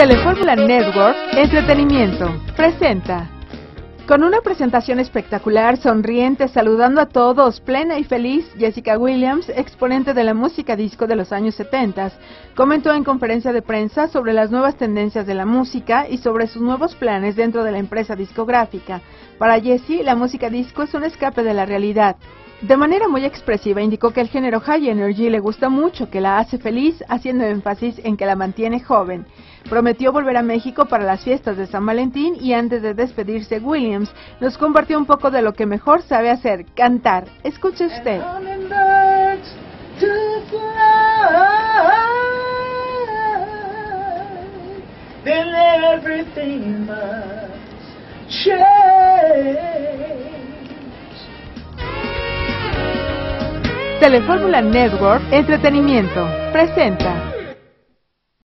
Telefórmula Network Entretenimiento presenta. Con una presentación espectacular, sonriente, saludando a todos, plena y feliz, Jessica Williams, exponente de la música disco de los años 70, comentó en conferencia de prensa sobre las nuevas tendencias de la música y sobre sus nuevos planes dentro de la empresa discográfica. Para Jessie, la música disco es un escape de la realidad. De manera muy expresiva indicó que el género High Energy le gusta mucho, que la hace feliz, haciendo énfasis en que la mantiene joven. Prometió volver a México para las fiestas de San Valentín y antes de despedirse, Williams nos compartió un poco de lo que mejor sabe hacer, cantar. Escuche usted. Telefórmula Network Entretenimiento presenta.